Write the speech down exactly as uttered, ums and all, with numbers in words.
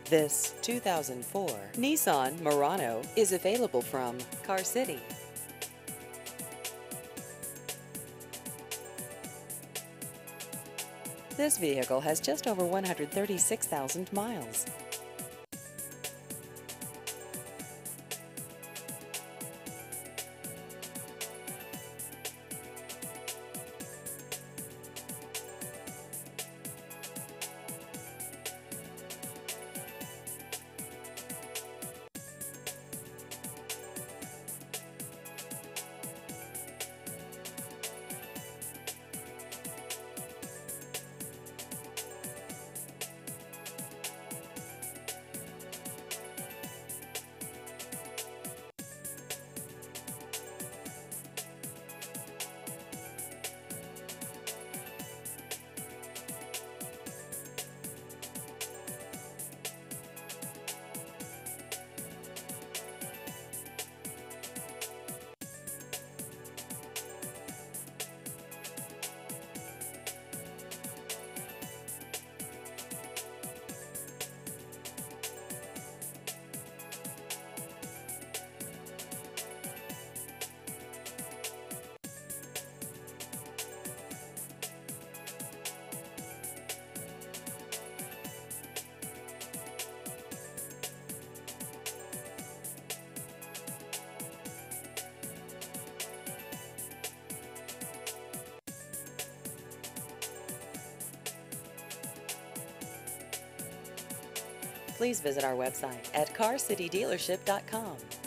This two thousand four Nissan Murano is available from Car City. This vehicle has just over one hundred thirty-six thousand miles. Please visit our website at car city dealership dot com.